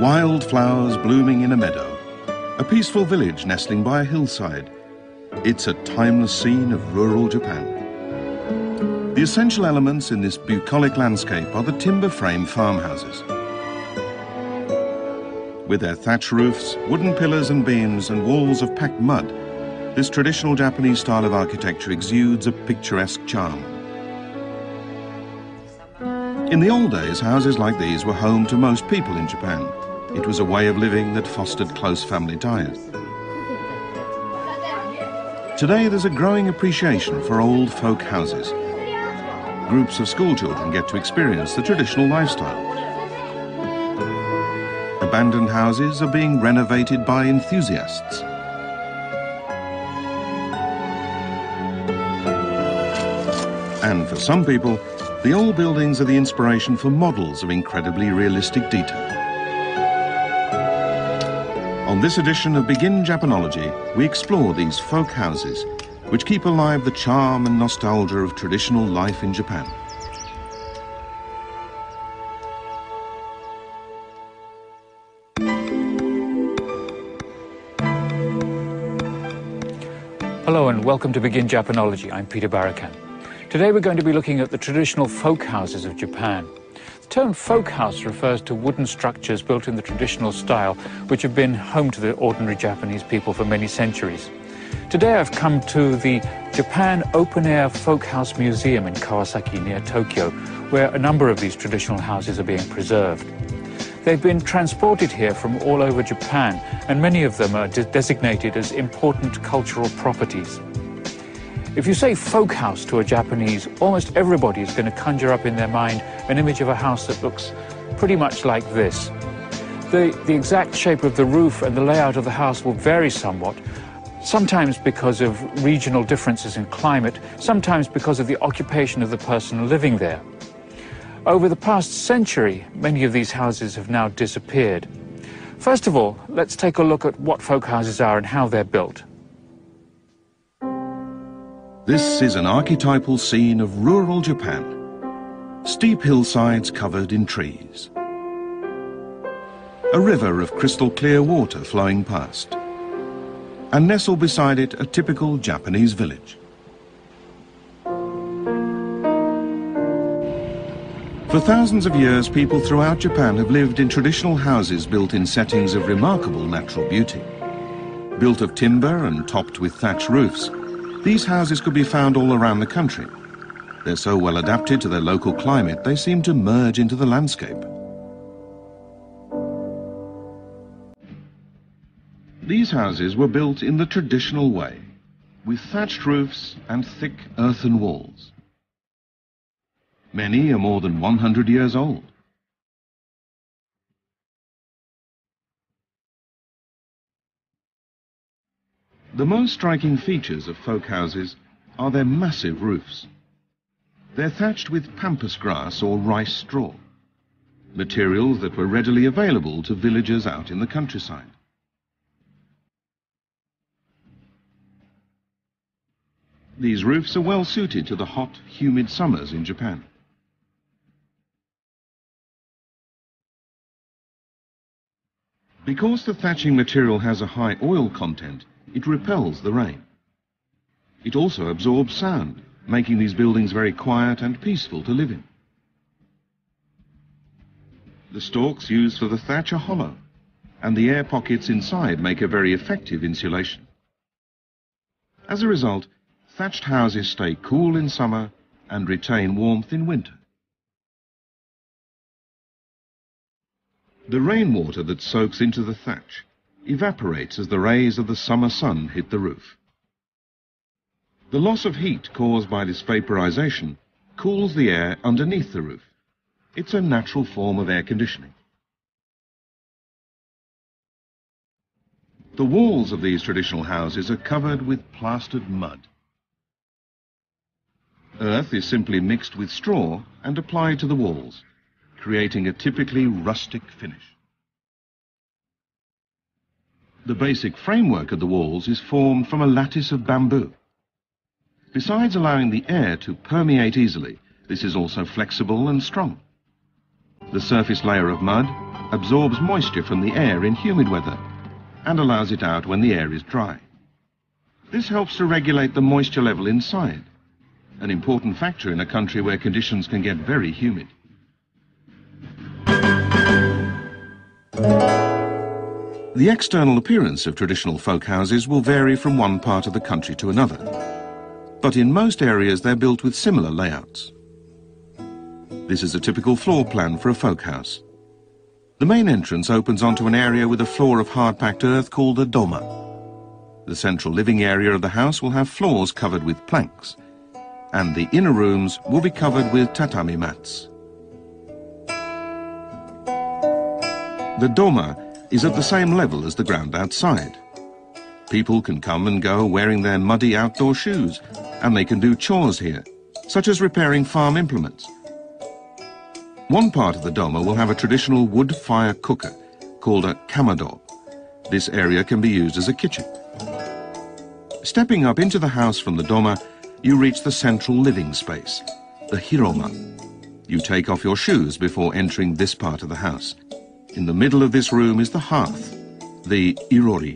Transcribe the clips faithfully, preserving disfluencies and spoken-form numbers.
Wildflowers blooming in a meadow, a peaceful village nestling by a hillside. It's a timeless scene of rural Japan. The essential elements in this bucolic landscape are the timber frame farmhouses. With their thatch roofs, wooden pillars and beams, and walls of packed mud, this traditional Japanese style of architecture exudes a picturesque charm. In the old days, houses like these were home to most people in Japan. It was a way of living that fostered close family ties. Today, there's a growing appreciation for old folk houses. Groups of schoolchildren get to experience the traditional lifestyle. Abandoned houses are being renovated by enthusiasts. And for some people, the old buildings are the inspiration for models of incredibly realistic detail. On this edition of Begin Japanology, we explore these folk houses, which keep alive the charm and nostalgia of traditional life in Japan. Hello and welcome to Begin Japanology. I'm Peter Barakan. Today we're going to be looking at the traditional folk houses of Japan. The term folk house refers to wooden structures built in the traditional style, which have been home to the ordinary Japanese people for many centuries. Today I've come to the Japan Open Air Folk House Museum in Kawasaki near Tokyo, where a number of these traditional houses are being preserved. They've been transported here from all over Japan, and many of them are de- designated as important cultural properties. If you say folk house to a Japanese, almost everybody is going to conjure up in their mind an image of a house that looks pretty much like this. The, the exact shape of the roof and the layout of the house will vary somewhat, sometimes because of regional differences in climate, sometimes because of the occupation of the person living there. Over the past century, many of these houses have now disappeared. First of all, let's take a look at what folk houses are and how they're built. This is an archetypal scene of rural Japan. Steep hillsides covered in trees. A river of crystal clear water flowing past. And nestled beside it, a typical Japanese village. For thousands of years, people throughout Japan have lived in traditional houses built in settings of remarkable natural beauty. Built of timber and topped with thatch roofs, these houses could be found all around the country. They're so well adapted to their local climate, they seem to merge into the landscape. These houses were built in the traditional way, with thatched roofs and thick earthen walls. Many are more than one hundred years old. The most striking features of folk houses are their massive roofs. They're thatched with pampas grass or rice straw, materials that were readily available to villagers out in the countryside. These roofs are well suited to the hot, humid summers in Japan. Because the thatching material has a high oil content, it repels the rain. It also absorbs sound, making these buildings very quiet and peaceful to live in. The stalks used for the thatch are hollow, and the air pockets inside make a very effective insulation. As a result, thatched houses stay cool in summer and retain warmth in winter. The rainwater that soaks into the thatch evaporates as the rays of the summer sun hit the roof. The loss of heat caused by this vaporization cools the air underneath the roof. It's a natural form of air conditioning. The walls of these traditional houses are covered with plastered mud. Earth is simply mixed with straw and applied to the walls, creating a typically rustic finish. The basic framework of the walls is formed from a lattice of bamboo. Besides allowing the air to permeate easily, this is also flexible and strong. The surface layer of mud absorbs moisture from the air in humid weather and allows it out when the air is dry. This helps to regulate the moisture level inside, an important factor in a country where conditions can get very humid. The external appearance of traditional folk houses will vary from one part of the country to another, but in most areas they're built with similar layouts. This is a typical floor plan for a folk house. The main entrance opens onto an area with a floor of hard-packed earth called a doma. The central living area of the house will have floors covered with planks, and the inner rooms will be covered with tatami mats. The doma is at the same level as the ground outside. People can come and go wearing their muddy outdoor shoes, and they can do chores here, such as repairing farm implements. One part of the doma will have a traditional wood fire cooker called a kamado. This area can be used as a kitchen. Stepping up into the house from the doma, you reach the central living space, the hiroma. You take off your shoes before entering this part of the house. In the middle of this room is the hearth, the irori.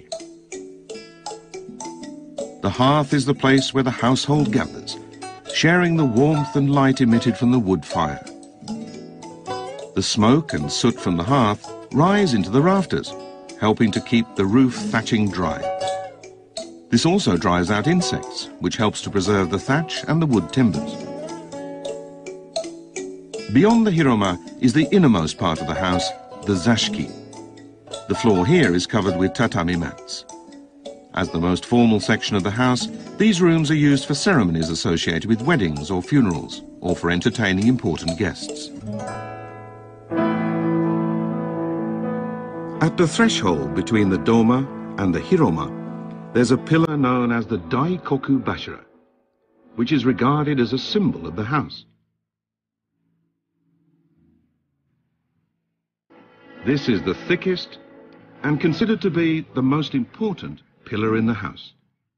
The hearth is the place where the household gathers, sharing the warmth and light emitted from the wood fire. The smoke and soot from the hearth rise into the rafters, helping to keep the roof thatching dry. This also drives out insects, which helps to preserve the thatch and the wood timbers. Beyond the hiroma is the innermost part of the house, the zashiki. The floor here is covered with tatami mats. As the most formal section of the house, these rooms are used for ceremonies associated with weddings or funerals, or for entertaining important guests. At the threshold between the doma and the hiroma, there's a pillar known as the Daikoku Bashira, which is regarded as a symbol of the house. This is the thickest and considered to be the most important pillar in the house.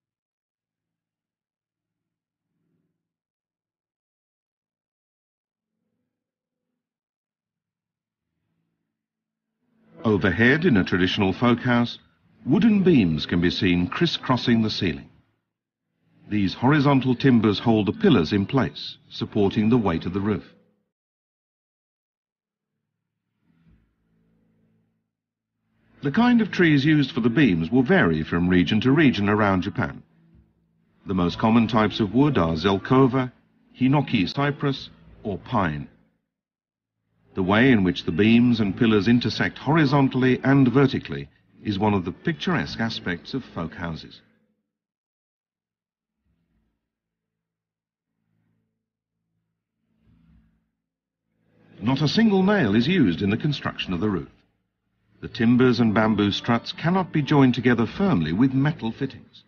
Overhead in a traditional folk house, wooden beams can be seen crisscrossing the ceiling. These horizontal timbers hold the pillars in place, supporting the weight of the roof. The kind of trees used for the beams will vary from region to region around Japan. The most common types of wood are zelkova, hinoki cypress, or pine. The way in which the beams and pillars intersect horizontally and vertically is one of the picturesque aspects of folk houses. Not a single nail is used in the construction of the roof. The timbers and bamboo struts cannot be joined together firmly with metal fittings.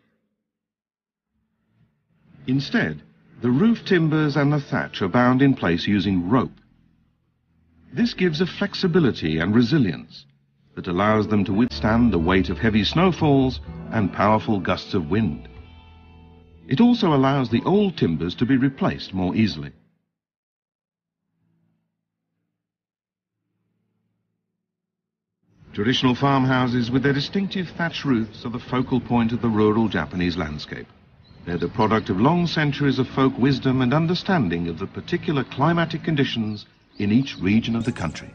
Instead, the roof timbers and the thatch are bound in place using rope. This gives a flexibility and resilience that allows them to withstand the weight of heavy snowfalls and powerful gusts of wind. It also allows the old timbers to be replaced more easily. Traditional farmhouses with their distinctive thatch roofs are the focal point of the rural Japanese landscape. They're the product of long centuries of folk wisdom and understanding of the particular climatic conditions in each region of the country.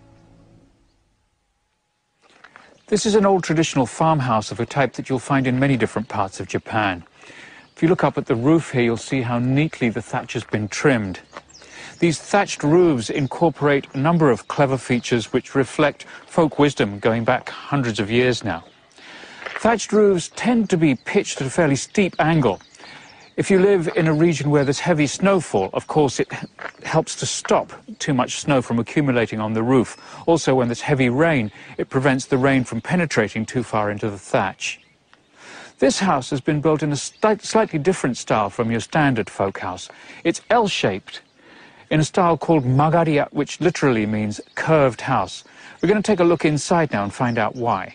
This is an old traditional farmhouse of a type that you'll find in many different parts of Japan. If you look up at the roof here, you'll see how neatly the thatch has been trimmed. These thatched roofs incorporate a number of clever features which reflect folk wisdom going back hundreds of years now. Thatched roofs tend to be pitched at a fairly steep angle. If you live in a region where there's heavy snowfall, of course it helps to stop too much snow from accumulating on the roof. Also, when there's heavy rain, it prevents the rain from penetrating too far into the thatch. This house has been built in a slightly different style from your standard folk house. It's L-shaped, in a style called magaria, which literally means curved house. We're going to take a look inside now and find out why.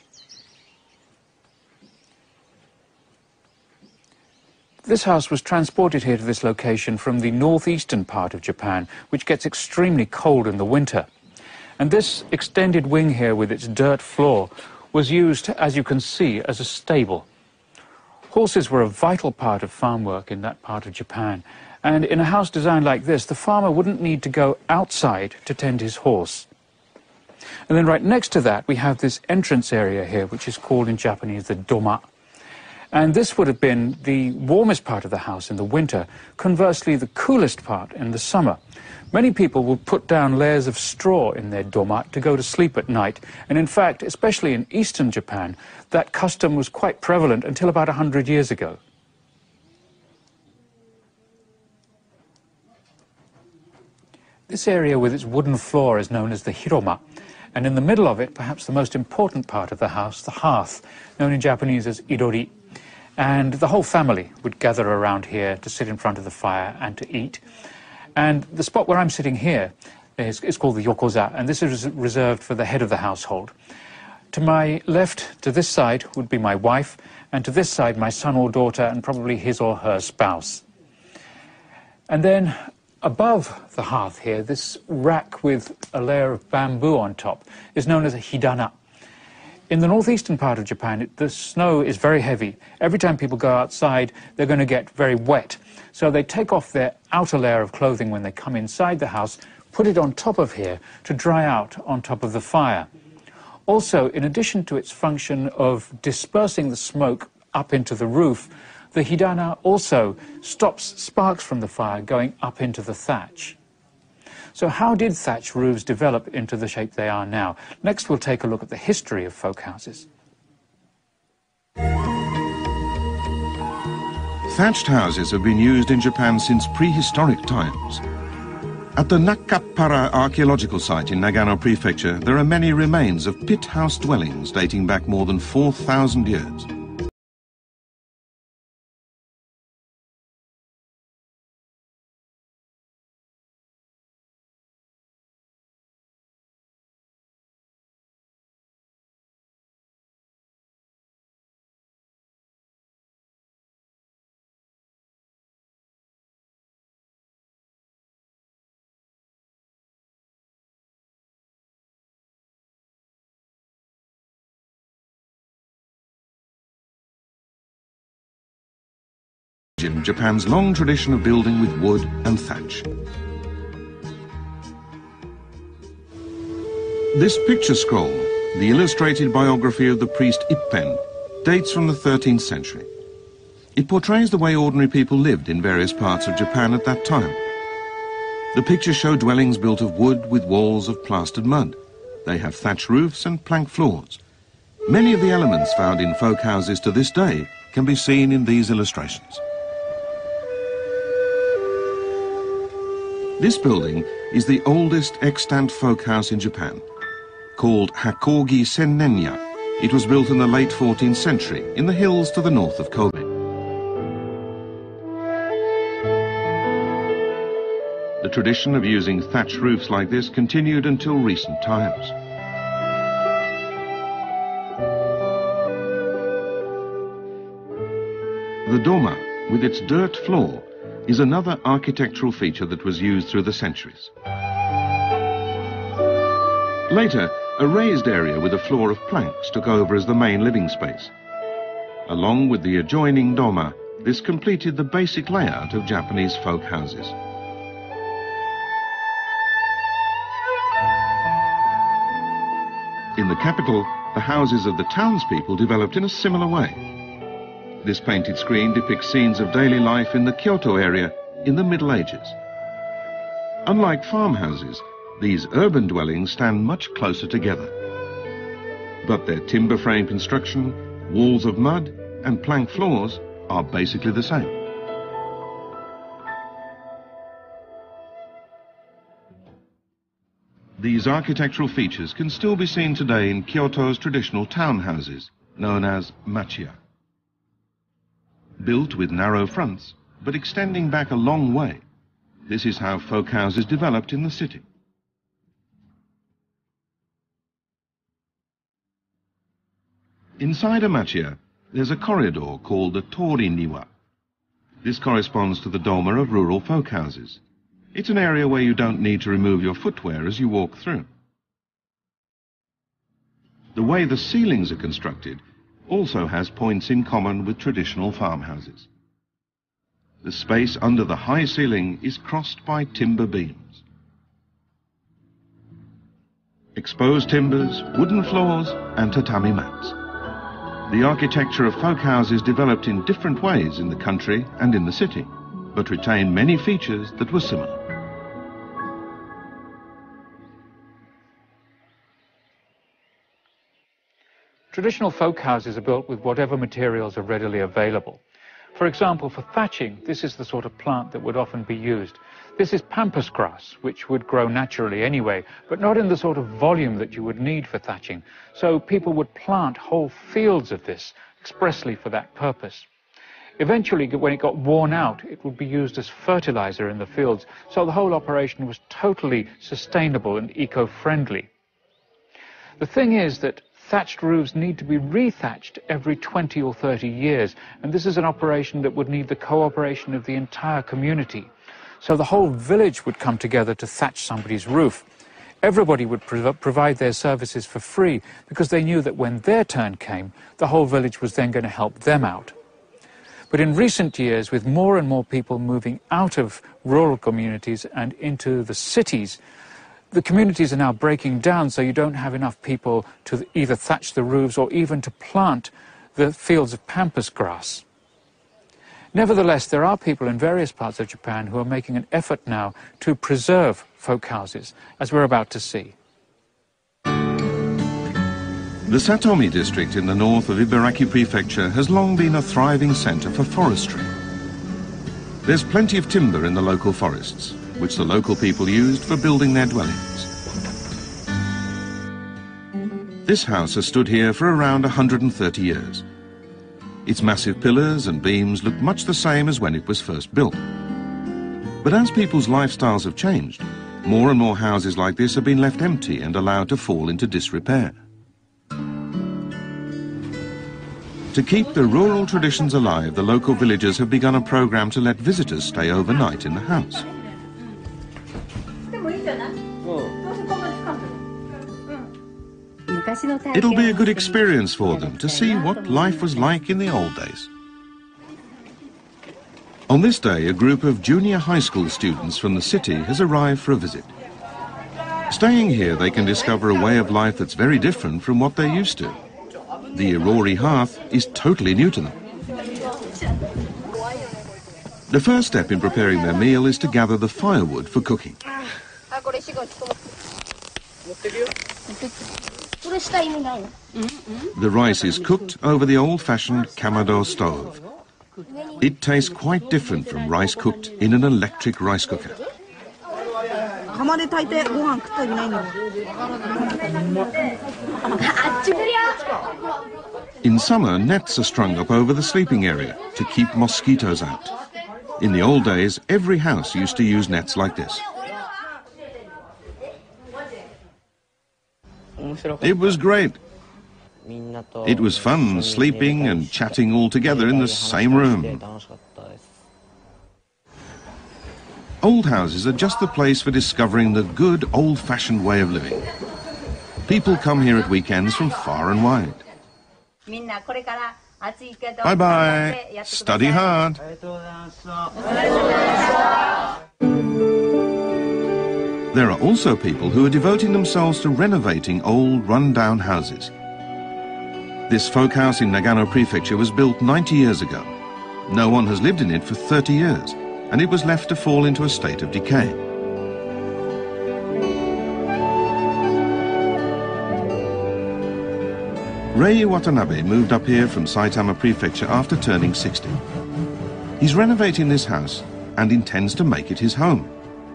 This house was transported here to this location from the northeastern part of Japan, which gets extremely cold in the winter. And this extended wing here with its dirt floor was used, as you can see, as a stable. Horses were a vital part of farm work in that part of Japan. And in a house designed like this, the farmer wouldn't need to go outside to tend his horse. And then right next to that, we have this entrance area here, which is called in Japanese the doma. And this would have been the warmest part of the house in the winter, conversely the coolest part in the summer. Many people would put down layers of straw in their doma to go to sleep at night. And in fact, especially in eastern Japan, that custom was quite prevalent until about a hundred years ago. This area with its wooden floor is known as the hiroma, and in the middle of it, perhaps the most important part of the house, the hearth, known in Japanese as idori. And the whole family would gather around here to sit in front of the fire and to eat. And the spot where I'm sitting here is, is called the yokoza, and this is reserved for the head of the household. To my left, to this side, would be my wife, and to this side, my son or daughter, and probably his or her spouse. And then above the hearth here, this rack with a layer of bamboo on top is known as a hidana. In the northeastern part of Japan, it, the snow is very heavy. Every time people go outside, they're going to get very wet. So they take off their outer layer of clothing when they come inside the house, put it on top of here to dry out on top of the fire. Also, in addition to its function of dispersing the smoke up into the roof, the hidana also stops sparks from the fire going up into the thatch. So how did thatch roofs develop into the shape they are now? Next, we'll take a look at the history of folk houses. Thatched houses have been used in Japan since prehistoric times. At the Nakapara archaeological site in Nagano Prefecture, there are many remains of pit house dwellings dating back more than four thousand years. Japan's long tradition of building with wood and thatch. This picture scroll, the illustrated biography of the priest Ippen, dates from the thirteenth century. It portrays the way ordinary people lived in various parts of Japan at that time. The pictures show dwellings built of wood with walls of plastered mud. They have thatch roofs and plank floors. Many of the elements found in folk houses to this day can be seen in these illustrations. This building is the oldest extant folk house in Japan. Called Hakogi Sennenya, it was built in the late fourteenth century in the hills to the north of Kobe. The tradition of using thatch roofs like this continued until recent times. The doma, with its dirt floor, is another architectural feature that was used through the centuries. Later, a raised area with a floor of planks took over as the main living space. Along with the adjoining doma, this completed the basic layout of Japanese folk houses. In the capital, the houses of the townspeople developed in a similar way. This painted screen depicts scenes of daily life in the Kyoto area in the Middle Ages. Unlike farmhouses, these urban dwellings stand much closer together. But their timber frame construction, walls of mud, and plank floors are basically the same. These architectural features can still be seen today in Kyoto's traditional townhouses, known as machiya. Built with narrow fronts, but extending back a long way, this is how folk houses developed in the city. Inside a machiya, there's a corridor called the Tori Niwa. This corresponds to the doma of rural folk houses. It's an area where you don't need to remove your footwear as you walk through. The way the ceilings are constructed also has points in common with traditional farmhouses. The space under the high ceiling is crossed by timber beams. Exposed timbers, wooden floors and tatami mats. The architecture of folk houses developed in different ways in the country and in the city, but retained many features that were similar. Traditional folk houses are built with whatever materials are readily available. For example, for thatching, this is the sort of plant that would often be used. This is pampas grass, which would grow naturally anyway, but not in the sort of volume that you would need for thatching. So people would plant whole fields of this expressly for that purpose. Eventually, when it got worn out, it would be used as fertilizer in the fields, so the whole operation was totally sustainable and eco-friendly. The thing is that thatched roofs need to be rethatched every twenty or thirty years, and this is an operation that would need the cooperation of the entire community. So the whole village would come together to thatch somebody's roof. Everybody would prov provide their services for free because they knew that when their turn came, the whole village was then going to help them out. But in recent years, with more and more people moving out of rural communities and into the cities, the communities are now breaking down, so you don't have enough people to either thatch the roofs or even to plant the fields of pampas grass. Nevertheless, there are people in various parts of Japan who are making an effort now to preserve folk houses, as we're about to see. The Satomi district in the north of Ibaraki Prefecture has long been a thriving centre for forestry. There's plenty of timber in the local forests, which the local people used for building their dwellings. This house has stood here for around one hundred thirty years. Its massive pillars and beams look much the same as when it was first built. But as people's lifestyles have changed, more and more houses like this have been left empty and allowed to fall into disrepair. To keep the rural traditions alive, the local villagers have begun a program to let visitors stay overnight in the house. It'll be a good experience for them to see what life was like in the old days. On this day, a group of junior high school students from the city has arrived for a visit. Staying here, they can discover a way of life that's very different from what they're used to. The Irori hearth is totally new to them. The first step in preparing their meal is to gather the firewood for cooking. The rice is cooked over the old-fashioned kamado stove. It tastes quite different from rice cooked in an electric rice cooker. In summer, nets are strung up over the sleeping area to keep mosquitoes out. In the old days, every house used to use nets like this. It was great. It was fun sleeping and chatting all together in the same room. Old houses are just the place for discovering the good old-fashioned way of living. People come here at weekends from far and wide. Bye-bye. Study hard. There are also people who are devoting themselves to renovating old, run-down houses. This folk house in Nagano Prefecture was built ninety years ago. No one has lived in it for thirty years, and it was left to fall into a state of decay. Rei Watanabe moved up here from Saitama Prefecture after turning sixty. He's renovating this house and intends to make it his home.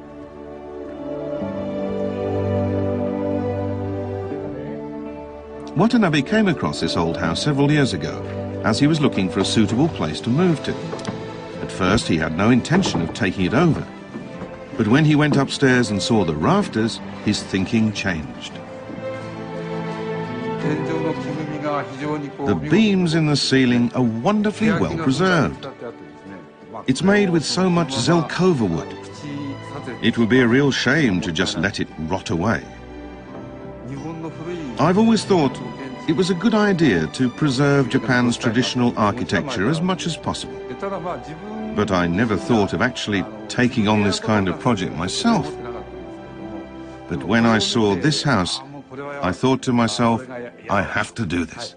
Watanabe came across this old house several years ago as he was looking for a suitable place to move to. At first, he had no intention of taking it over. But when he went upstairs and saw the rafters, his thinking changed. The beams in the ceiling are wonderfully well preserved. It's made with so much Zelkova wood. It would be a real shame to just let it rot away. I've always thought It was a good idea to preserve Japan's traditional architecture as much as possible. But I never thought of actually taking on this kind of project myself. But when I saw this house, I thought to myself, I have to do this.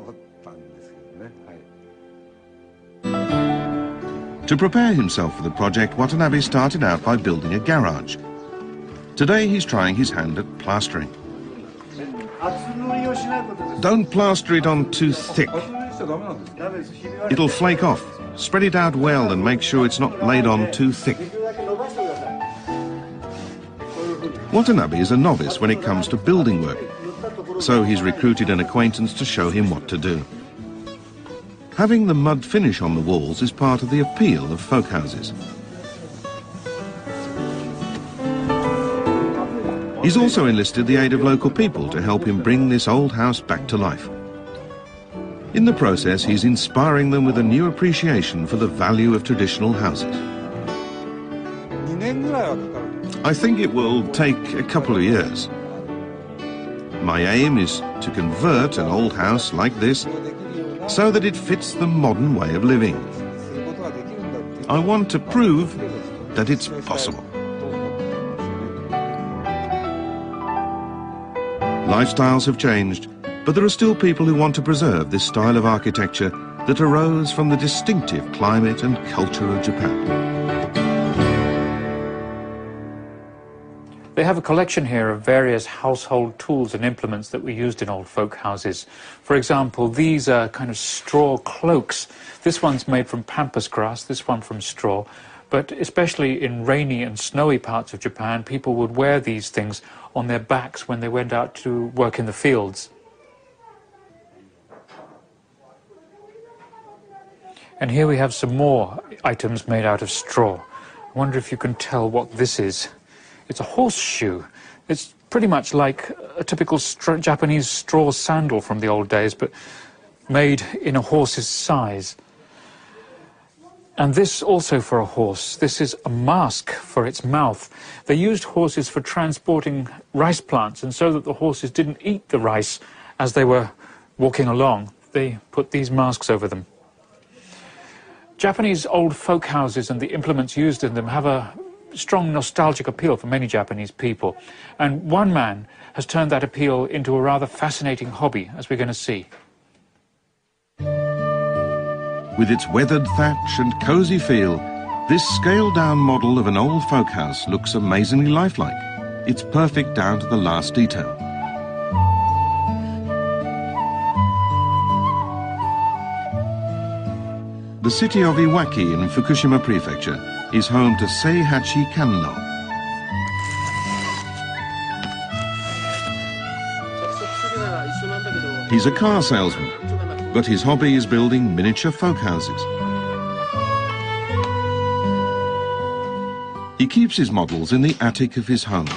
To prepare himself for the project, Watanabe started out by building a garage. Today he's trying his hand at plastering. Don't plaster it on too thick. It'll flake off. Spread it out well and make sure it's not laid on too thick. Watanabe is a novice when it comes to building work, so he's recruited an acquaintance to show him what to do. Having the mud finish on the walls is part of the appeal of folk houses. He's also enlisted the aid of local people to help him bring this old house back to life. In the process, he's inspiring them with a new appreciation for the value of traditional houses. I think it will take a couple of years. My aim is to convert an old house like this so that it fits the modern way of living. I want to prove that it's possible. Lifestyles have changed, but there are still people who want to preserve this style of architecture that arose from the distinctive climate and culture of Japan. They have a collection here of various household tools and implements that were used in old folk houses. For example, these are kind of straw cloaks. This one's made from pampas grass, this one from straw. But especially in rainy and snowy parts of Japan, people would wear these things on their backs when they went out to work in the fields. And here we have some more items made out of straw. I wonder if you can tell what this is. It's a horseshoe. It's pretty much like a typical stra- Japanese straw sandal from the old days, but made in a horse's size. And this also for a horse. This is a mask for its mouth. They used horses for transporting rice plants, and so that the horses didn't eat the rice as they were walking along, they put these masks over them. Japanese old folk houses and the implements used in them have a strong nostalgic appeal for many Japanese people. And one man has turned that appeal into a rather fascinating hobby, as we're going to see. With its weathered thatch and cosy feel, this scaled-down model of an old folk house looks amazingly lifelike. It's perfect down to the last detail. The city of Iwaki in Fukushima Prefecture is home to Seihachi Kanno. He's a car salesman, but his hobby is building miniature folk houses. He keeps his models in the attic of his home.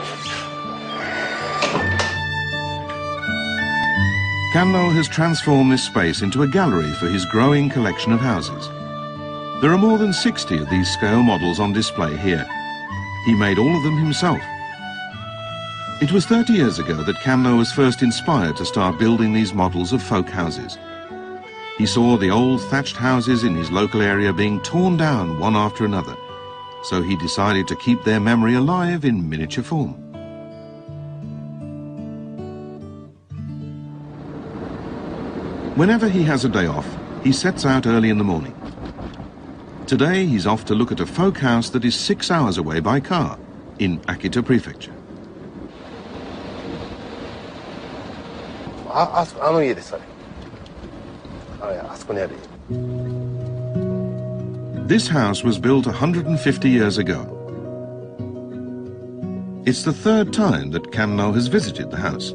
Kanno has transformed this space into a gallery for his growing collection of houses. There are more than sixty of these scale models on display here. He made all of them himself. It was thirty years ago that Kanno was first inspired to start building these models of folk houses. He saw the old thatched houses in his local area being torn down one after another, so he decided to keep their memory alive in miniature form. Whenever he has a day off, he sets out early in the morning. Today he's off to look at a folk house that is six hours away by car in Akita Prefecture. This house was built one hundred fifty years ago. It's the third time that Kanno has visited the house.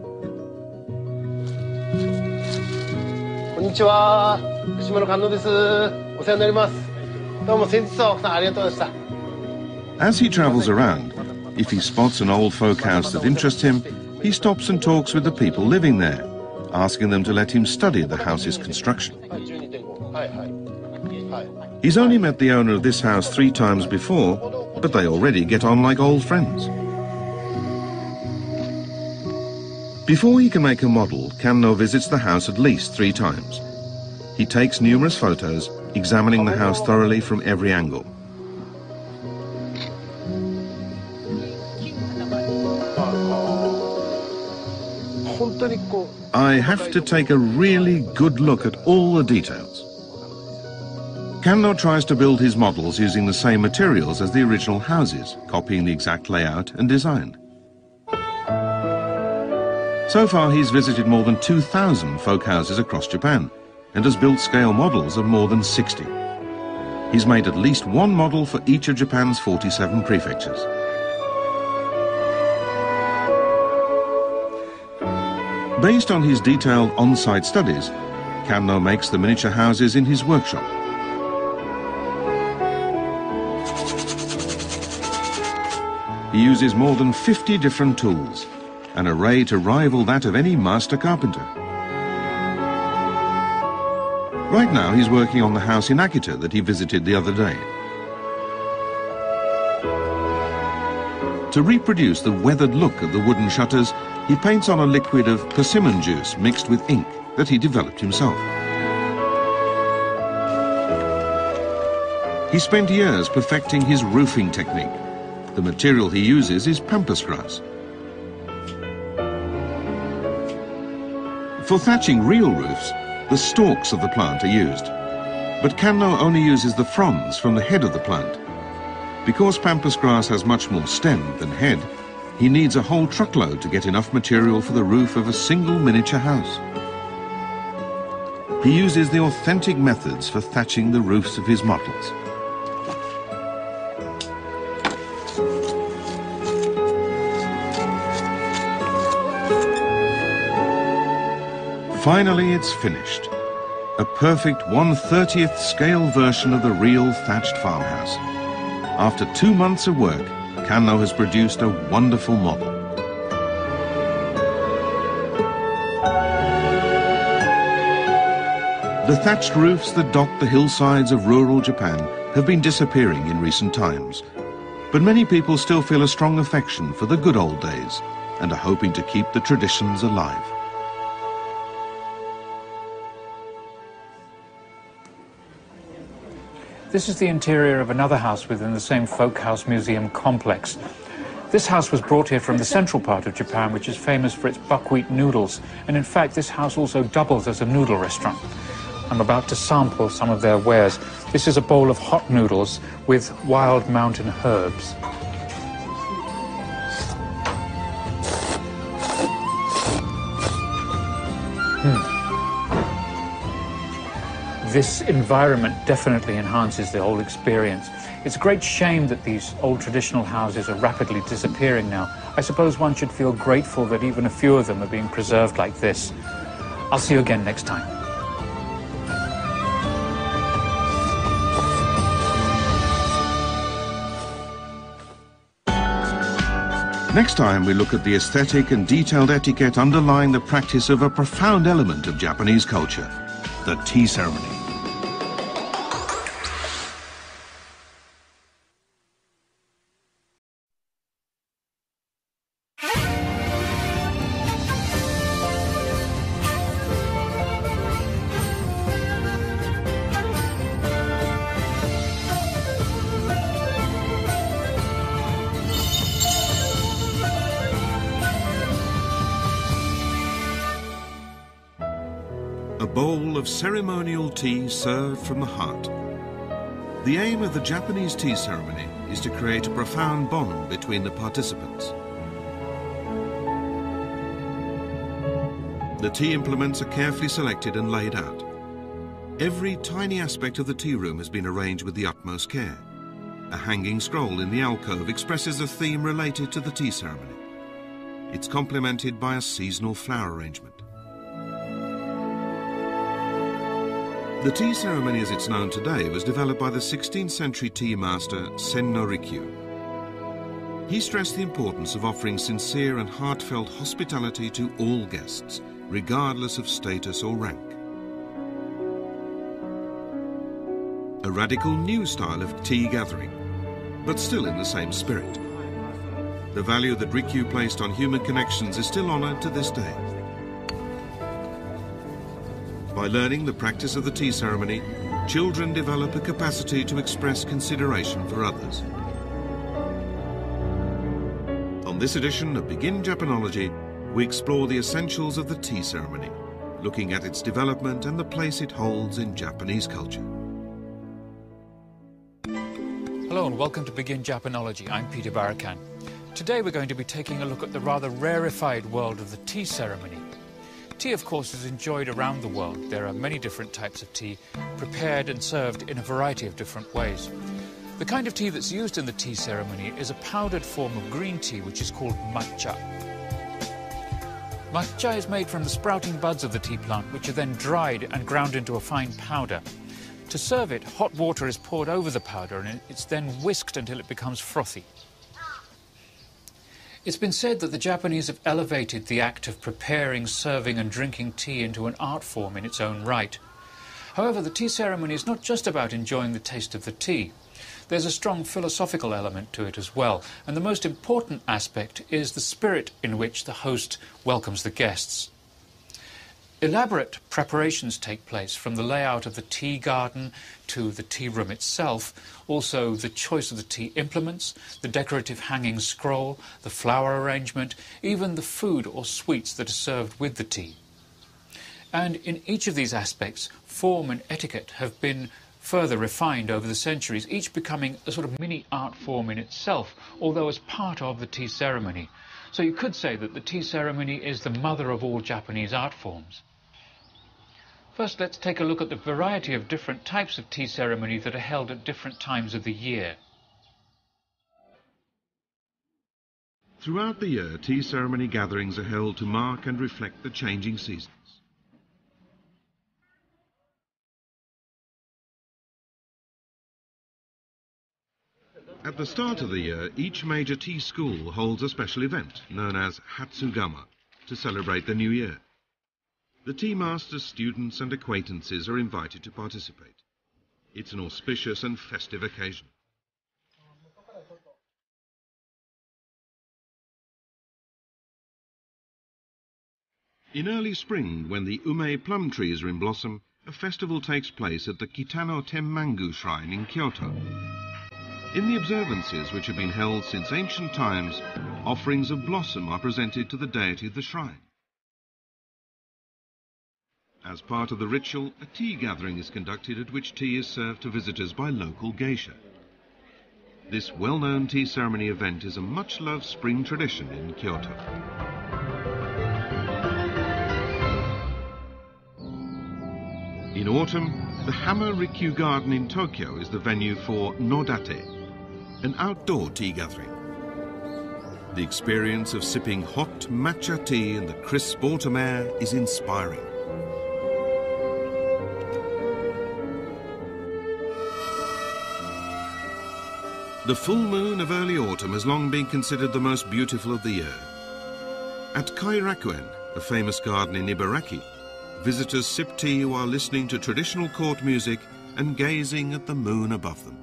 As he travels around, if he spots an old folk house that interests him, he stops and talks with the people living there, asking them to let him study the house's construction. He's only met the owner of this house three times before, but they already get on like old friends. Before he can make a model, Kanno visits the house at least three times. He takes numerous photos, examining the house thoroughly from every angle. I have to take a really good look at all the details. Kanno tries to build his models using the same materials as the original houses, copying the exact layout and design. So far, he's visited more than two thousand folk houses across Japan and has built scale models of more than sixty. He's made at least one model for each of Japan's forty-seven prefectures. Based on his detailed on-site studies, Kanno makes the miniature houses in his workshop. He uses more than fifty different tools, an array to rival that of any master carpenter. Right now he's working on the house in Akita that he visited the other day. To reproduce the weathered look of the wooden shutters, he paints on a liquid of persimmon juice mixed with ink that he developed himself. He spent years perfecting his roofing technique. The material he uses is pampas grass. For thatching real roofs, the stalks of the plant are used. But Kanno only uses the fronds from the head of the plant. Because pampas grass has much more stem than head, he needs a whole truckload to get enough material for the roof of a single miniature house. He uses the authentic methods for thatching the roofs of his models. Finally, it's finished. A perfect one thirtieth scale version of the real thatched farmhouse. After two months of work, Kanno has produced a wonderful model. The thatched roofs that dot the hillsides of rural Japan have been disappearing in recent times, but many people still feel a strong affection for the good old days and are hoping to keep the traditions alive. This is the interior of another house within the same folk house museum complex. This house was brought here from the central part of Japan, which is famous for its buckwheat noodles. And in fact, this house also doubles as a noodle restaurant. I'm about to sample some of their wares. This is a bowl of hot noodles with wild mountain herbs. Hmm. This environment definitely enhances the whole experience. It's a great shame that these old traditional houses are rapidly disappearing now. I suppose one should feel grateful that even a few of them are being preserved like this. I'll see you again next time. Next time we look at the aesthetic and detailed etiquette underlying the practice of a profound element of Japanese culture, the tea ceremony. A bowl of ceremonial tea served from the heart. The aim of the Japanese tea ceremony is to create a profound bond between the participants. The tea implements are carefully selected and laid out. Every tiny aspect of the tea room has been arranged with the utmost care. A hanging scroll in the alcove expresses a theme related to the tea ceremony. It's complemented by a seasonal flower arrangement. The tea ceremony as it's known today was developed by the sixteenth century tea master Senno Rikyu. He stressed the importance of offering sincere and heartfelt hospitality to all guests, regardless of status or rank. A radical new style of tea gathering, but still in the same spirit. the value that Rikyū placed on human connections is still honored to this day. By learning the practice of the tea ceremony, children develop a capacity to express consideration for others. On this edition of Begin Japanology, we explore the essentials of the tea ceremony, looking at its development and the place it holds in Japanese culture. Hello and welcome to Begin Japanology. I'm Peter Barakan. Today we're going to be taking a look at the rather rarefied world of the tea ceremony. Tea, of course, is enjoyed around the world. There are many different types of tea, prepared and served in a variety of different ways. The kind of tea that's used in the tea ceremony is a powdered form of green tea, which is called matcha. Matcha is made from the sprouting buds of the tea plant, which are then dried and ground into a fine powder. To serve it, hot water is poured over the powder and it's then whisked until it becomes frothy. It's been said that the Japanese have elevated the act of preparing, serving and drinking tea into an art form in its own right. However, the tea ceremony is not just about enjoying the taste of the tea. There's a strong philosophical element to it as well, and the most important aspect is the spirit in which the host welcomes the guests. Elaborate preparations take place, from the layout of the tea garden to the tea room itself, also the choice of the tea implements, the decorative hanging scroll, the flower arrangement, even the food or sweets that are served with the tea. And in each of these aspects, form and etiquette have been further refined over the centuries, each becoming a sort of mini art form in itself, although as part of the tea ceremony. So you could say that the tea ceremony is the mother of all Japanese art forms. First, let's take a look at the variety of different types of tea ceremony that are held at different times of the year. Throughout the year, tea ceremony gatherings are held to mark and reflect the changing seasons. At the start of the year, each major tea school holds a special event known as Hatsugama to celebrate the new year. The tea masters, students and acquaintances are invited to participate. It's an auspicious and festive occasion. In early spring, when the ume plum trees are in blossom, a festival takes place at the Kitano Tenmangu Shrine in Kyoto. In the observances, which have been held since ancient times, offerings of blossom are presented to the deity of the shrine. As part of the ritual, a tea gathering is conducted at which tea is served to visitors by local geisha. This well-known tea ceremony event is a much-loved spring tradition in Kyoto. In autumn, the Hammer Rikyū Garden in Tokyo is the venue for Nodate, an outdoor tea gathering. The experience of sipping hot matcha tea in the crisp autumn air is inspiring. The full moon of early autumn has long been considered the most beautiful of the year. At Kairakuen, a famous garden in Ibaraki, visitors sip tea while listening to traditional court music and gazing at the moon above them.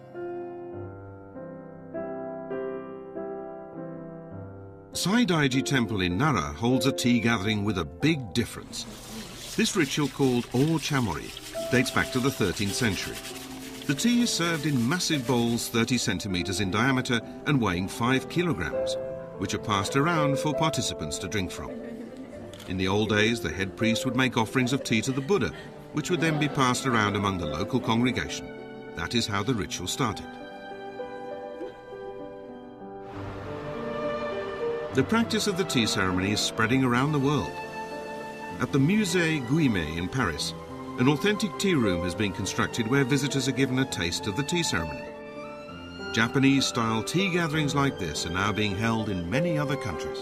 Saidaiji Temple in Nara holds a tea gathering with a big difference. This ritual, called O Chamori, dates back to the thirteenth century. The tea is served in massive bowls thirty centimeters in diameter and weighing five kilograms, which are passed around for participants to drink from. In the old days, the head priest would make offerings of tea to the Buddha, which would then be passed around among the local congregation. That is how the ritual started. The practice of the tea ceremony is spreading around the world. At the Musée Guimet in Paris, an authentic tea room has been constructed where visitors are given a taste of the tea ceremony. Japanese-style tea gatherings like this are now being held in many other countries.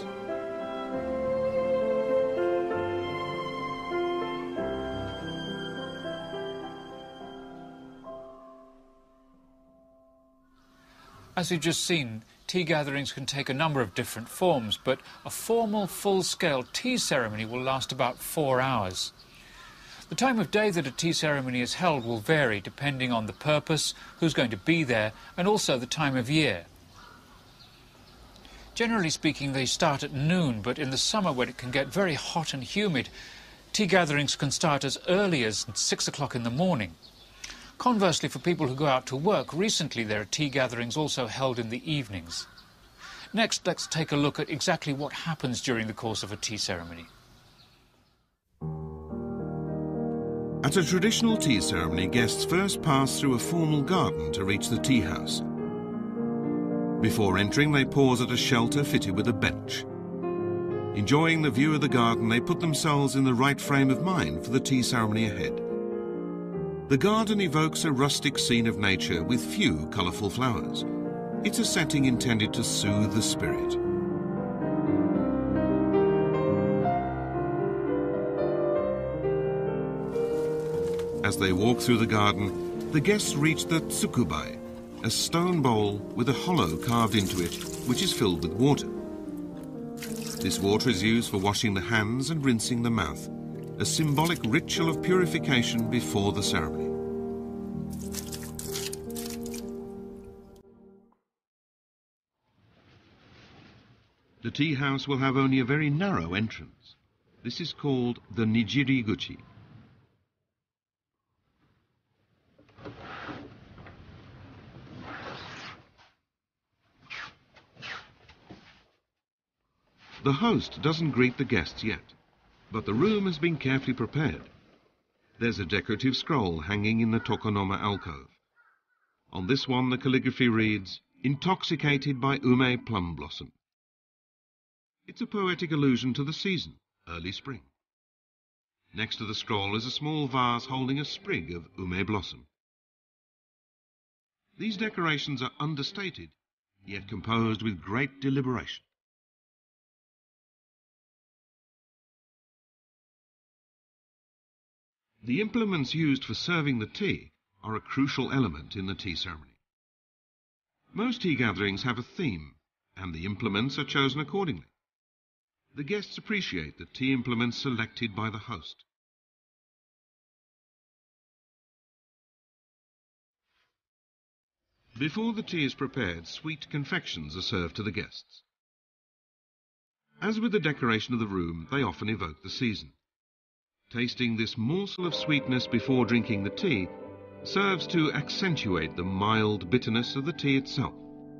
As you've just seen, tea gatherings can take a number of different forms, but a formal, full-scale tea ceremony will last about four hours. The time of day that a tea ceremony is held will vary depending on the purpose, who's going to be there, and also the time of year. Generally speaking, they start at noon, but in the summer, when it can get very hot and humid, tea gatherings can start as early as six o'clock in the morning. Conversely, for people who go out to work, recently there are tea gatherings also held in the evenings. Next, let's take a look at exactly what happens during the course of a tea ceremony. At a traditional tea ceremony, guests first pass through a formal garden to reach the tea house. Before entering, they pause at a shelter fitted with a bench. Enjoying the view of the garden, they put themselves in the right frame of mind for the tea ceremony ahead. The garden evokes a rustic scene of nature with few colourful flowers. It's a setting intended to soothe the spirit. As they walk through the garden, the guests reach the tsukubai, a stone bowl with a hollow carved into it, which is filled with water. This water is used for washing the hands and rinsing the mouth, a symbolic ritual of purification before the ceremony. The tea house will have only a very narrow entrance. This is called the Nijiri-guchi. The host doesn't greet the guests yet, but the room has been carefully prepared. There's a decorative scroll hanging in the tokonoma alcove. On this one, the calligraphy reads, "Intoxicated by ume plum blossom." It's a poetic allusion to the season, early spring. Next to the scroll is a small vase holding a sprig of ume blossom. These decorations are understated, yet composed with great deliberation. The implements used for serving the tea are a crucial element in the tea ceremony. Most tea gatherings have a theme, and the implements are chosen accordingly. The guests appreciate the tea implements selected by the host. Before the tea is prepared, sweet confections are served to the guests. As with the decoration of the room, they often evoke the season. Tasting this morsel of sweetness before drinking the tea serves to accentuate the mild bitterness of the tea itself.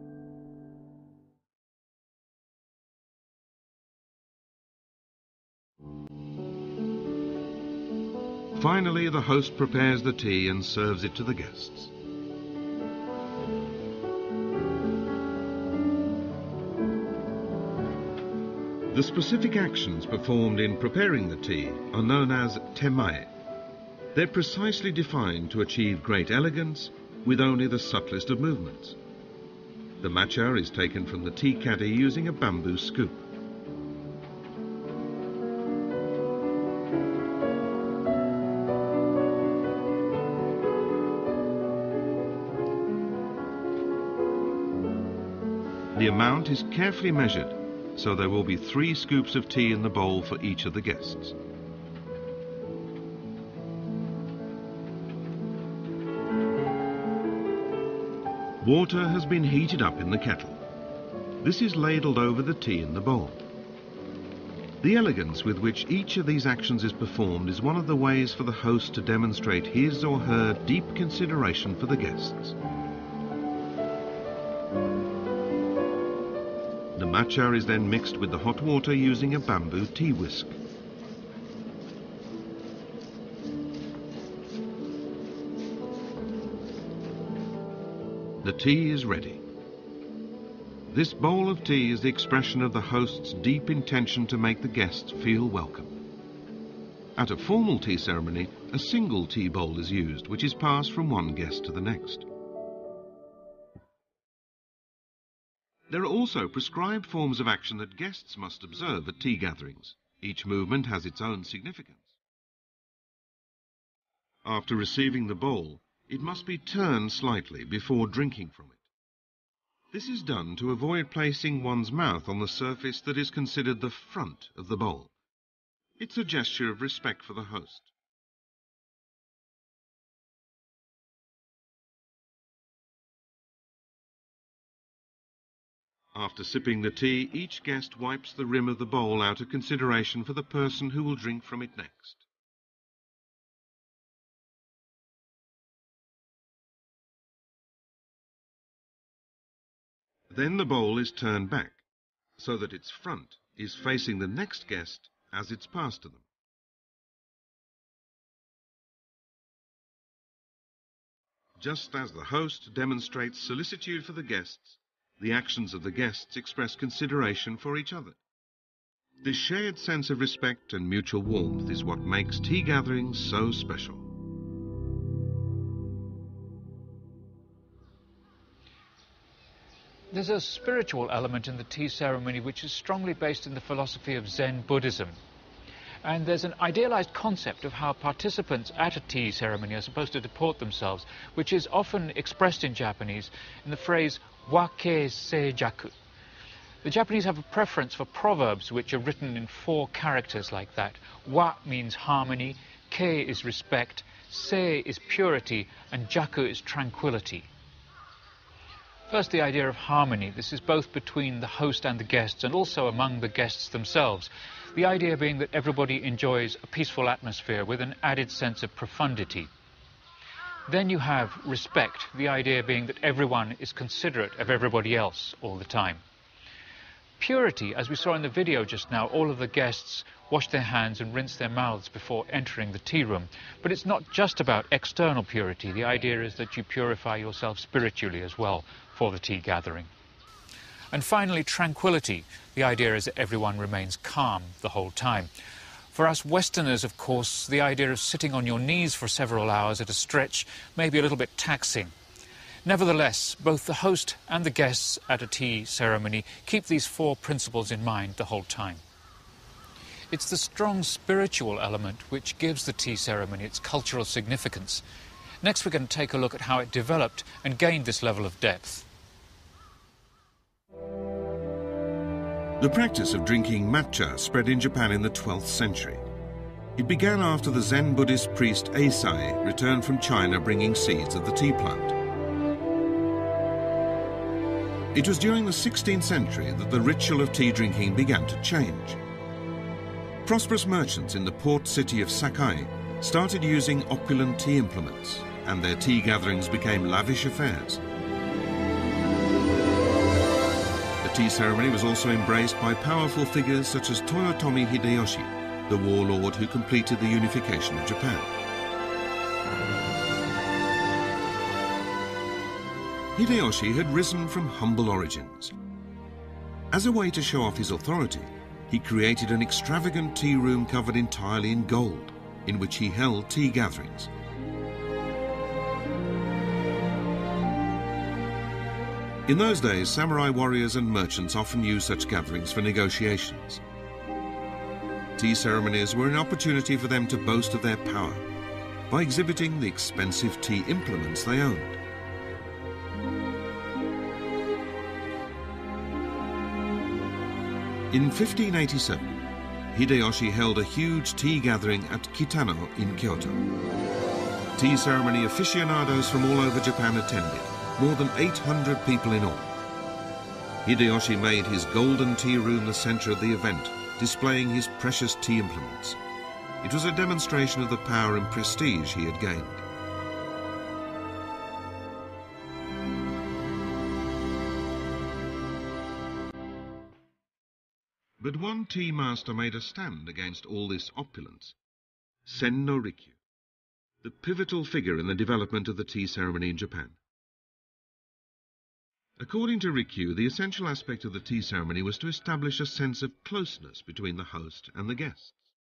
Finally, the host prepares the tea and serves it to the guests. The specific actions performed in preparing the tea are known as temae. They're precisely defined to achieve great elegance with only the subtlest of movements. The matcha is taken from the tea caddy using a bamboo scoop. The amount is carefully measured, so there will be three scoops of tea in the bowl for each of the guests. Water has been heated up in the kettle. This is ladled over the tea in the bowl. The elegance with which each of these actions is performed is one of the ways for the host to demonstrate his or her deep consideration for the guests. The matcha is then mixed with the hot water using a bamboo tea whisk. The tea is ready. This bowl of tea is the expression of the host's deep intention to make the guests feel welcome. At a formal tea ceremony, a single tea bowl is used, which is passed from one guest to the next. There are also prescribed forms of action that guests must observe at tea gatherings. Each movement has its own significance. After receiving the bowl, it must be turned slightly before drinking from it. This is done to avoid placing one's mouth on the surface that is considered the front of the bowl. It's a gesture of respect for the host. After sipping the tea, each guest wipes the rim of the bowl out of consideration for the person who will drink from it next. Then the bowl is turned back, so that its front is facing the next guest as it's passed to them. Just as the host demonstrates solicitude for the guests, the actions of the guests express consideration for each other. This shared sense of respect and mutual warmth is what makes tea gatherings so special. There's a spiritual element in the tea ceremony which is strongly based in the philosophy of Zen Buddhism. And there's an idealized concept of how participants at a tea ceremony are supposed to deport themselves, which is often expressed in Japanese in the phrase wake seijaku. The Japanese have a preference for proverbs which are written in four characters like that. Wa means harmony, ke is respect, sei is purity, and jaku is tranquility. First, the idea of harmony. This is both between the host and the guests, and also among the guests themselves. The idea being that everybody enjoys a peaceful atmosphere with an added sense of profundity. Then you have respect, the idea being that everyone is considerate of everybody else all the time. Purity, as we saw in the video just now, all of the guests wash their hands and rinse their mouths before entering the tea room. But it's not just about external purity. The idea is that you purify yourself spiritually as well for the tea gathering. And finally, tranquility. The idea is that everyone remains calm the whole time. For us Westerners, of course, the idea of sitting on your knees for several hours at a stretch may be a little bit taxing. Nevertheless, both the host and the guests at a tea ceremony keep these four principles in mind the whole time. It's the strong spiritual element which gives the tea ceremony its cultural significance. Next, we're going to take a look at how it developed and gained this level of depth. The practice of drinking matcha spread in Japan in the twelfth century. It began after the Zen Buddhist priest Eisai returned from China bringing seeds of the tea plant. It was during the sixteenth century that the ritual of tea drinking began to change. Prosperous merchants in the port city of Sakai started using opulent tea implements, and their tea gatherings became lavish affairs. The tea ceremony was also embraced by powerful figures such as Toyotomi Hideyoshi, the warlord who completed the unification of Japan. Hideyoshi had risen from humble origins. As a way to show off his authority, he created an extravagant tea room covered entirely in gold, in which he held tea gatherings. In those days, samurai warriors and merchants often used such gatherings for negotiations. Tea ceremonies were an opportunity for them to boast of their power by exhibiting the expensive tea implements they owned. In fifteen eighty-seven, Hideyoshi held a huge tea gathering at Kitano in Kyoto. Tea ceremony aficionados from all over Japan attended, more than eight hundred people in all. Hideyoshi made his golden tea room the center of the event, displaying his precious tea implements. It was a demonstration of the power and prestige he had gained. But one tea master made a stand against all this opulence: Sen no Rikyu, the pivotal figure in the development of the tea ceremony in Japan. According to Rikyu, the essential aspect of the tea ceremony was to establish a sense of closeness between the host and the guests.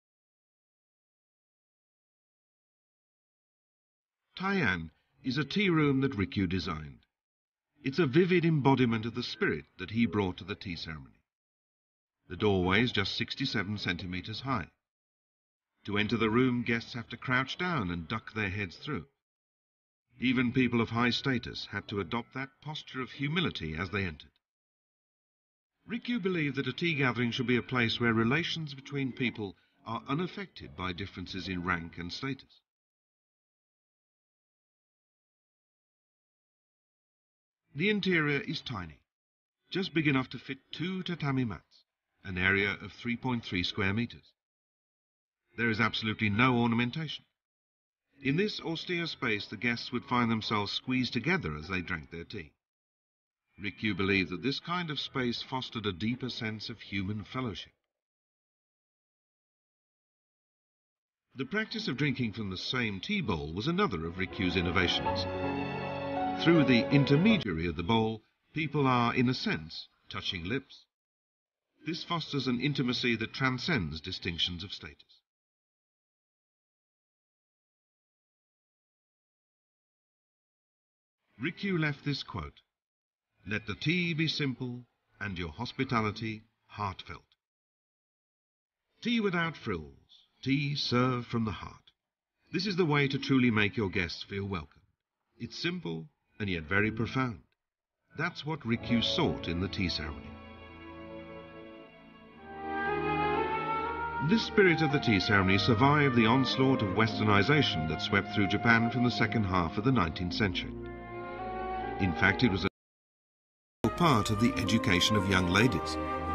Taian is a tea room that Rikyu designed. It's a vivid embodiment of the spirit that he brought to the tea ceremony. The doorway is just sixty-seven centimeters high. To enter the room, guests have to crouch down and duck their heads through. Even people of high status had to adopt that posture of humility as they entered. Rikyu believed that a tea gathering should be a place where relations between people are unaffected by differences in rank and status. The interior is tiny. just big enough to fit two tatami mats, an area of three point three square meters. There is absolutely no ornamentation. In this austere space, the guests would find themselves squeezed together as they drank their tea. Rikyū believed that this kind of space fostered a deeper sense of human fellowship. The practice of drinking from the same tea bowl was another of Rikyū's innovations. Through the intermediary of the bowl, people are, in a sense, touching lips. This fosters an intimacy that transcends distinctions of status. Rikyū left this quote, "Let the tea be simple and your hospitality heartfelt." Tea without frills, tea served from the heart. This is the way to truly make your guests feel welcome. It's simple and yet very profound. That's what Rikyū sought in the tea ceremony. This spirit of the tea ceremony survived the onslaught of westernization that swept through Japan from the second half of the nineteenth century. In fact, it was a part of the education of young ladies.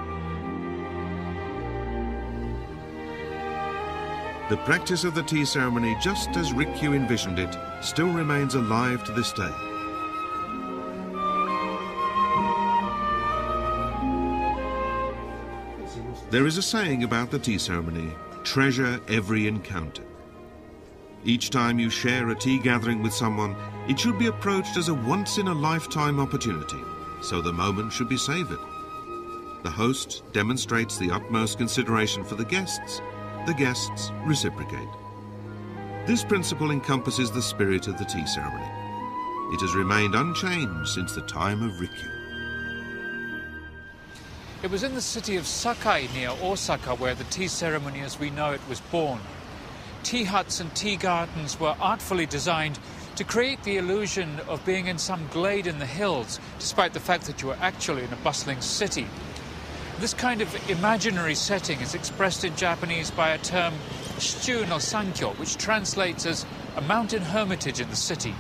The practice of the tea ceremony, just as Rikyū envisioned it, still remains alive to this day. There is a saying about the tea ceremony, treasure every encounter. Each time you share a tea gathering with someone, it should be approached as a once-in-a-lifetime opportunity, so the moment should be savoured. The host demonstrates the utmost consideration for the guests. The guests reciprocate. This principle encompasses the spirit of the tea ceremony. It has remained unchanged since the time of Rikyū. It was in the city of Sakai near Osaka where the tea ceremony as we know it was born. Tea huts and tea gardens were artfully designed to create the illusion of being in some glade in the hills, despite the fact that you were actually in a bustling city. This kind of imaginary setting is expressed in Japanese by a term, shichū no sankyo, which translates as a mountain hermitage in the city.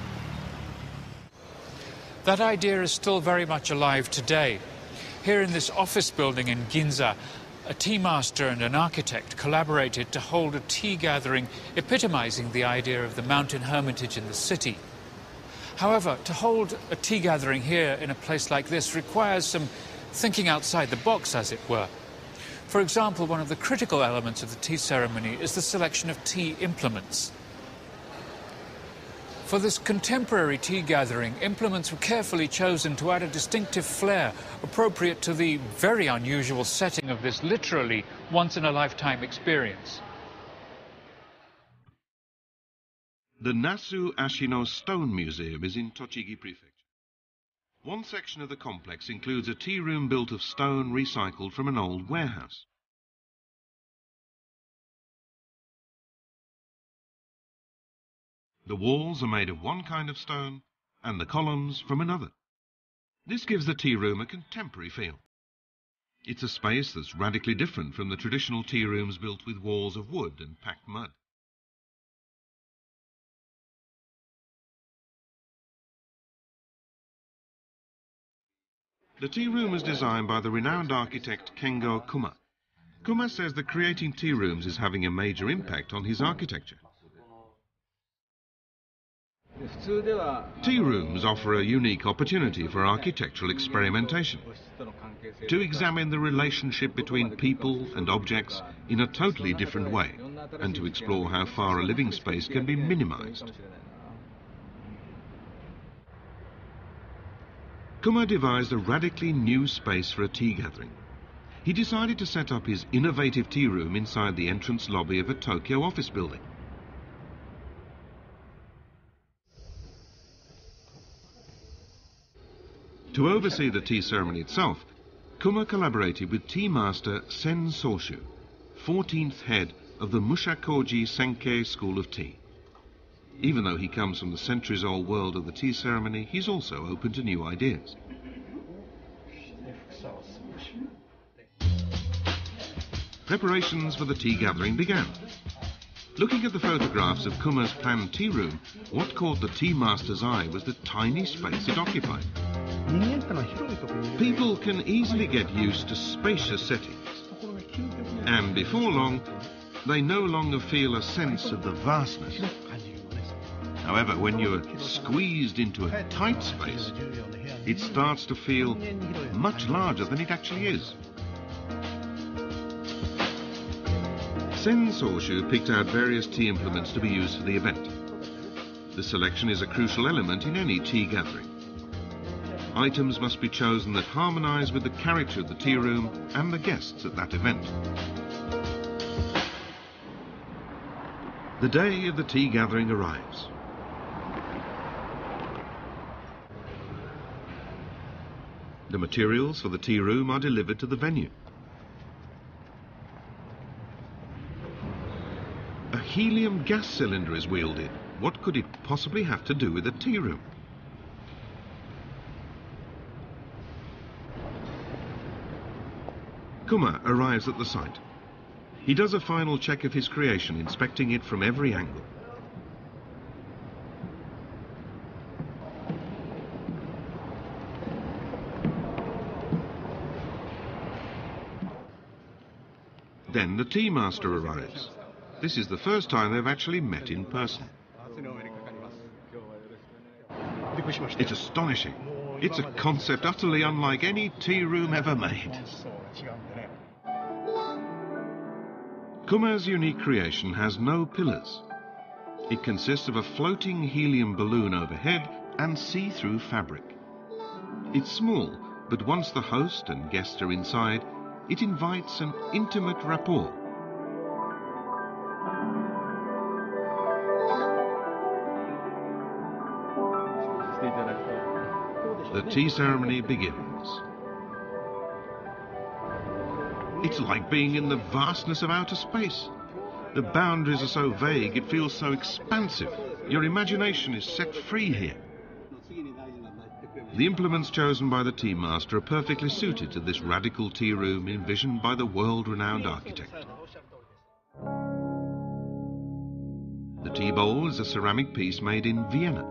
That idea is still very much alive today. Here in this office building in Ginza, a tea master and an architect collaborated to hold a tea gathering epitomizing the idea of the mountain hermitage in the city. However, to hold a tea gathering here in a place like this requires some thinking outside the box, as it were. For example, one of the critical elements of the tea ceremony is the selection of tea implements. For this contemporary tea gathering, implements were carefully chosen to add a distinctive flair appropriate to the very unusual setting of this literally once-in-a-lifetime experience. The Nasu Ashino Stone Museum is in Tochigi Prefecture. One section of the complex includes a tea room built of stone recycled from an old warehouse. The walls are made of one kind of stone and the columns from another. This gives the tea room a contemporary feel. It's a space that's radically different from the traditional tea rooms built with walls of wood and packed mud. The tea room was designed by the renowned architect Kengo Kuma. Kuma says that creating tea rooms is having a major impact on his architecture. Tea rooms offer a unique opportunity for architectural experimentation, to examine the relationship between people and objects in a totally different way, and to explore how far a living space can be minimized. Kuma devised a radically new space for a tea gathering. He decided to set up his innovative tea room inside the entrance lobby of a Tokyo office building. To oversee the tea ceremony itself, Kuma collaborated with tea master Sen Soshu, fourteenth head of the Mushakoji Senkei School of Tea. Even though he comes from the centuries-old world of the tea ceremony, he's also open to new ideas. Preparations for the tea gathering began. Looking at the photographs of Kuma's planned tea room, what caught the tea master's eye was the tiny space it occupied. People can easily get used to spacious settings, and before long, they no longer feel a sense of the vastness. However, when you're squeezed into a tight space, it starts to feel much larger than it actually is. Sen Sorshu picked out various tea implements to be used for the event. The selection is a crucial element in any tea gathering. Items must be chosen that harmonize with the character of the tea room and the guests at that event. The day of the tea gathering arrives. The materials for the tea room are delivered to the venue. A helium gas cylinder is wheeled in. What could it possibly have to do with a tea room? Kumar arrives at the site. He does a final check of his creation, inspecting it from every angle. Then the tea master arrives. This is the first time they've actually met in person. It's astonishing. It's a concept utterly unlike any tea room ever made. Kumar's unique creation has no pillars. It consists of a floating helium balloon overhead and see-through fabric. It's small, but once the host and guests are inside, it invites an intimate rapport. The tea ceremony begins. It's like being in the vastness of outer space. The boundaries are so vague, it feels so expansive. Your imagination is set free here. The implements chosen by the tea master are perfectly suited to this radical tea room envisioned by the world-renowned architect. The tea bowl is a ceramic piece made in Vienna.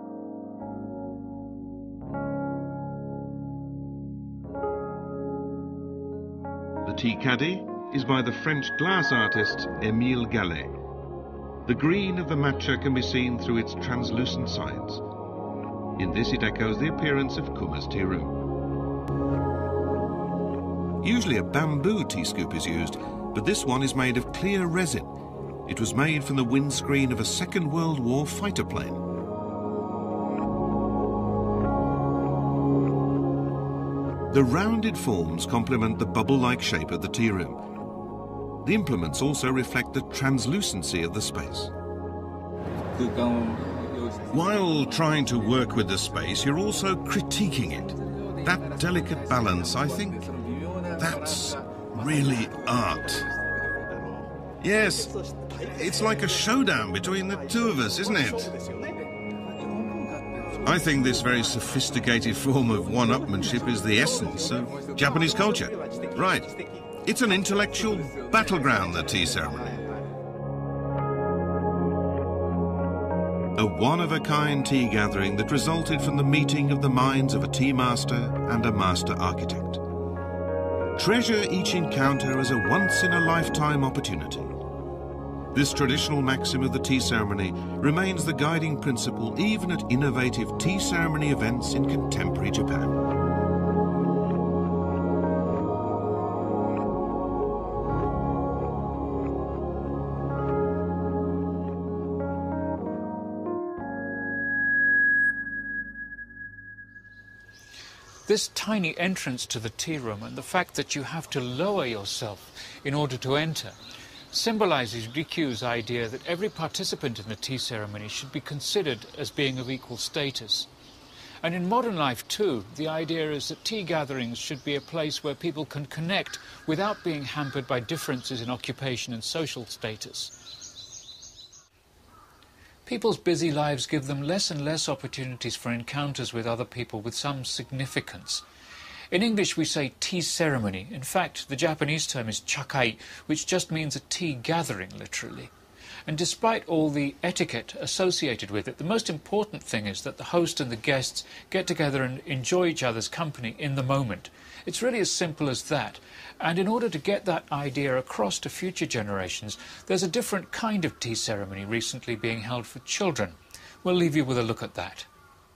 The tea caddy is by the French glass artist Émile Gallet. The green of the matcha can be seen through its translucent sides. In this it echoes the appearance of Kumar's tea room. Usually a bamboo tea scoop is used, but this one is made of clear resin. It was made from the windscreen of a Second World War fighter plane. The rounded forms complement the bubble-like shape of the tea room. The implements also reflect the translucency of the space. While trying to work with the space, you're also critiquing it. That delicate balance, I think, that's really art. Yes, it's like a showdown between the two of us, isn't it? I think this very sophisticated form of one-upmanship is the essence of Japanese culture. Right. It's an intellectual battleground, the tea ceremony. A one-of-a-kind tea gathering that resulted from the meeting of the minds of a tea master and a master architect. Treasure each encounter as a once-in-a-lifetime opportunity. This traditional maxim of the tea ceremony remains the guiding principle even at innovative tea ceremony events in contemporary Japan. This tiny entrance to the tea room and the fact that you have to lower yourself in order to enter symbolizes Rikyu's idea that every participant in the tea ceremony should be considered as being of equal status. And in modern life too, the idea is that tea gatherings should be a place where people can connect without being hampered by differences in occupation and social status. People's busy lives give them less and less opportunities for encounters with other people with some significance. In English we say tea ceremony. In fact, the Japanese term is chakai, which just means a tea gathering, literally. And despite all the etiquette associated with it, the most important thing is that the host and the guests get together and enjoy each other's company in the moment. It's really as simple as that. And in order to get that idea across to future generations, there's a different kind of tea ceremony recently being held for children. We'll leave you with a look at that.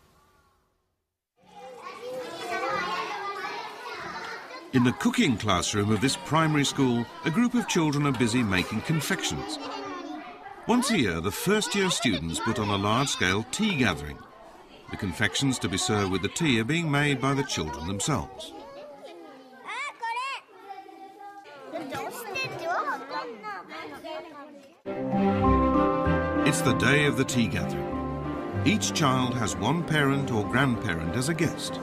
In the cooking classroom of this primary school, a group of children are busy making confections. Once a year, the first-year students put on a large-scale tea gathering. The confections to be served with the tea are being made by the children themselves. It's the day of the tea gathering. Each child has one parent or grandparent as a guest.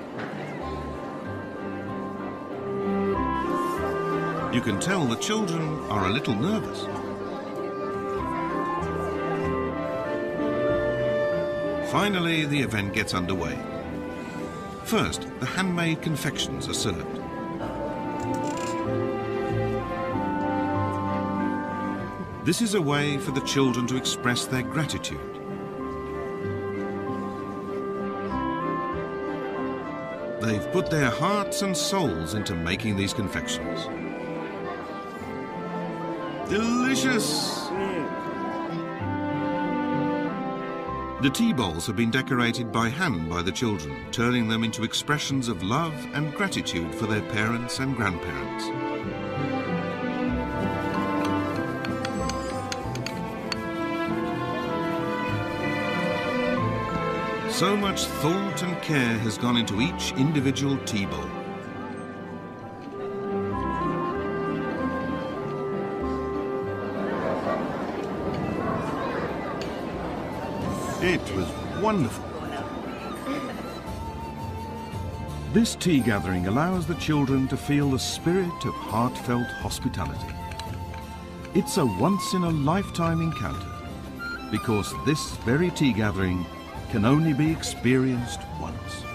You can tell the children are a little nervous. Finally, the event gets underway. First, the handmade confections are served. This is a way for the children to express their gratitude. They've put their hearts and souls into making these confections. Delicious! The tea bowls have been decorated by hand by the children, turning them into expressions of love and gratitude for their parents and grandparents. So much thought and care has gone into each individual tea bowl. It was wonderful. This tea gathering allows the children to feel the spirit of heartfelt hospitality. It's a once-in-a-lifetime encounter, because this very tea gathering can only be experienced once.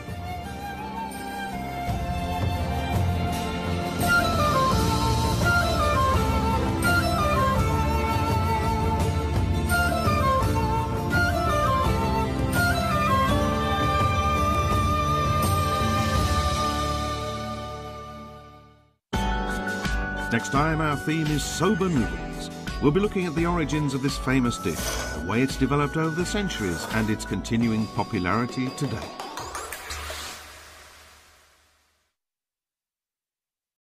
Next time, our theme is soba noodles. We'll be looking at the origins of this famous dish, the way it's developed over the centuries, and its continuing popularity today.